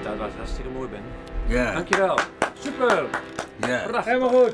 Dat was hartstikke mooi, Ben. Ja. Dankjewel. Super. Ja. Prachtig. Helemaal goed.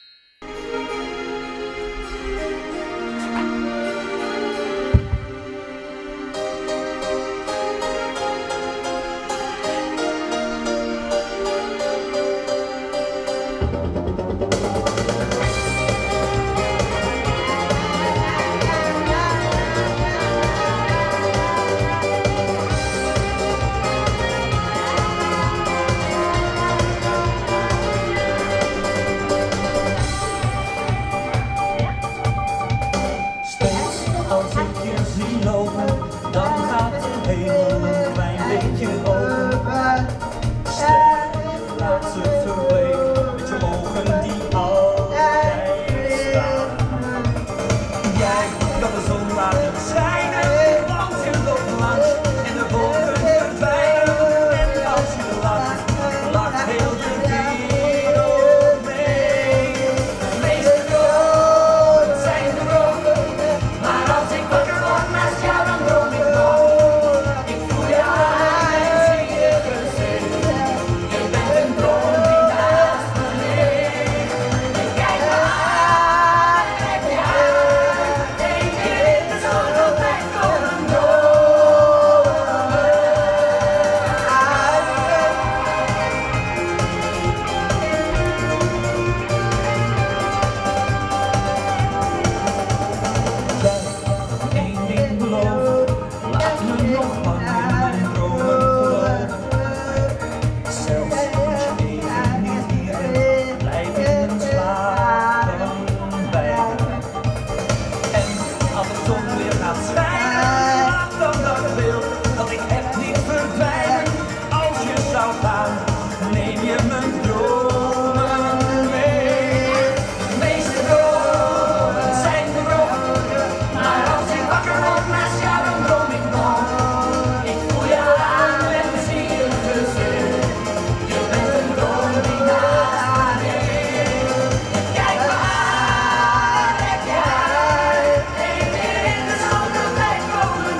Als ik je zie lopen, dan gaat het heel een klein beetje open. Ster, laat ze verbleken met je ogen die altijd staan. Jij kan de zon laten schijnen, want je loopt langs en de wolken verdwijnen. En als je lacht, lacht heel de wereld mee. Meeste dromen zijn de dromen. Maar als ik wakker word naast jou, dan droom ik nog. Ik voel je aan en zie je gezicht. Je bent een droom die naast me ligt. Je kijkt me aan en trekt je uit. Eén keer in de zoveel tijd komen dromen Eén ding beloven, laat me nog lang in mijn dromen geloven. Zelfs als je even niet hier bent, blijf in mijn slapen bij me. En als de zon weer gaat schijnen, laat dan dat beeld dat ik heb niet verdwijnen. Als je zou gaan, neem je mijn dromen mee. Meeste dromen zijn de dromen. Maar als ik wakker word naast jou, dan droom ik nog. Ik voel je aan en zie je gezicht. Je bent een droom die naast me ligt. Kijk me aan, trek je uit. Eén keer in de zoveel tijd komen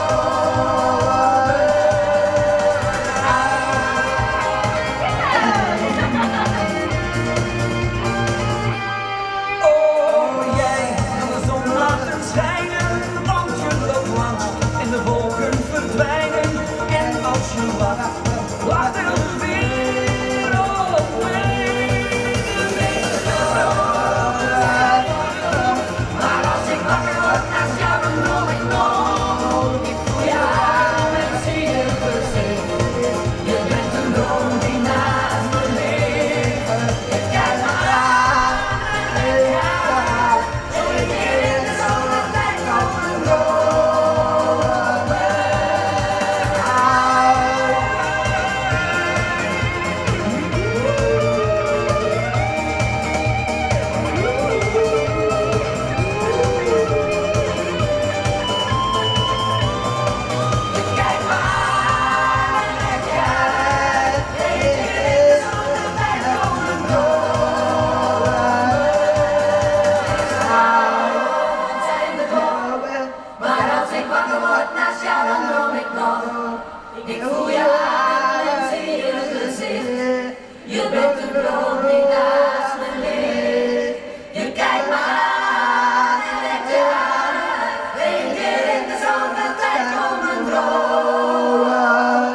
Oh, jij kan de zon laten schijnen, want je loopt langs en de wolken verdwijnen. En als je lacht, lacht heel de wereld mee. Maar als ik wakker word naast jou, dan droom ik nog. Ik voel je aan en zie je gezicht. Je bent een droom die naast me ligt. Je kijkt me aan en ja, één keer in de zoveel tijd komen dromen Je kijkt me aan en trek je uit. Eén keer in de zoveel tijd komen dromen zijn de dromen. Maar als ik wakker word naast jou, dan droom ik nog. Ik voel je aan en zie je gezicht. Je bent een droom die naast me ligt. Je kijkt me aan en trekt je uit. Eén keer in de zoveel tijd komen dromen.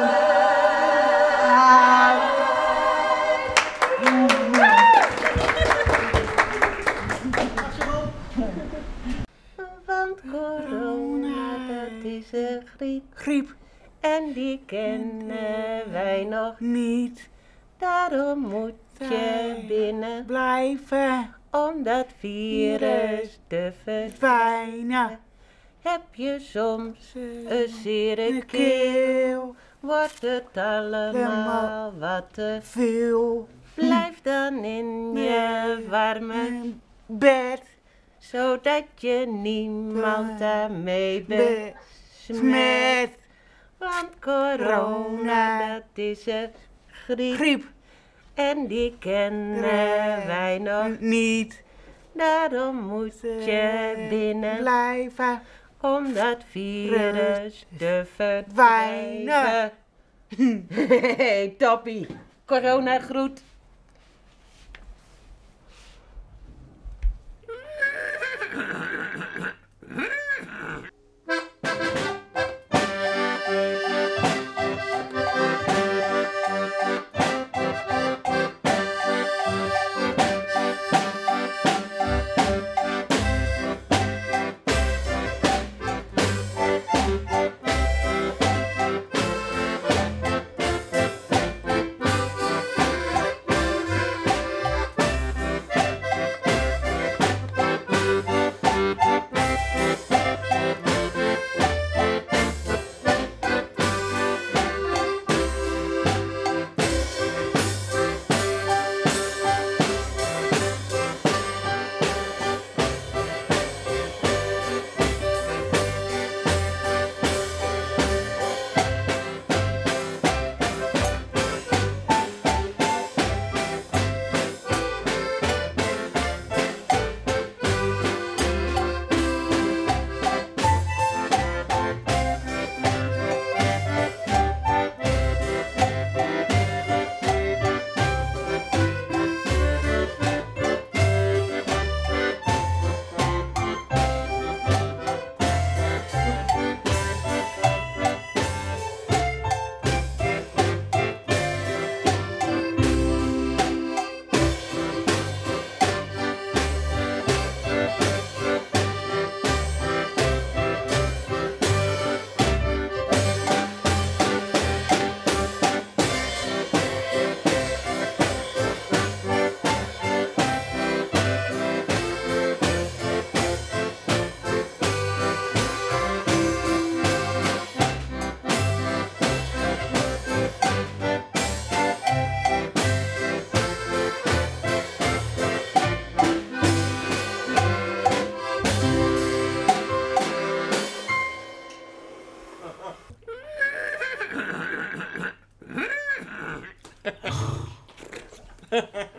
Want corona, dat is een griep. En die kennen wij nog Niet Daarom moet je binnen blijven om dat virus te verdwijnen. fijnen. Heb je soms een zere keel, Keel, wordt het allemaal wat te veel, Blijf dan in je warme bed, zodat je niemand daarmee besmet. smet, Want corona, dat is een griep. En die kennen wij nog. niet Daarom moet je binnen blijven om dat virus te verdwijnen. Hey, toppie. Corona groet. Ha ha.